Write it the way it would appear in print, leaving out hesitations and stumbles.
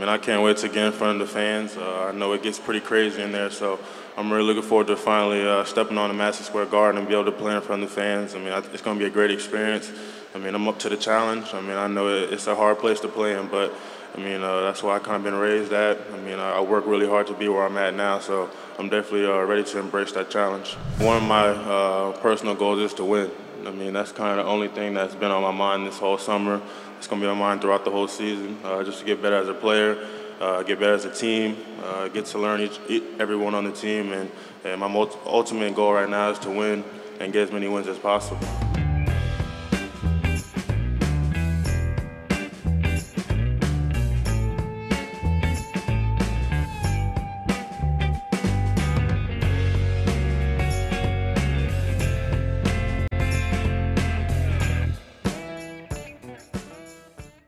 mean, I can't wait to get in front of the fans. I know it gets pretty crazy in there, so I'm really looking forward to finally stepping on the Madison Square Garden and be able to play in front of the fans. I mean, it's going to be a great experience. I mean, I'm up to the challenge. I mean, I know it's a hard place to play in, but I mean, that's why I kind of been raised at. I mean, I work really hard to be where I'm at now, so I'm definitely ready to embrace that challenge. One of my personal goals is to win. I mean, that's kind of the only thing that's been on my mind this whole summer. It's going to be on my mind throughout the whole season, just to get better as a player, get better as a team, get to learn everyone on the team, and my ultimate goal right now is to win and get as many wins as possible.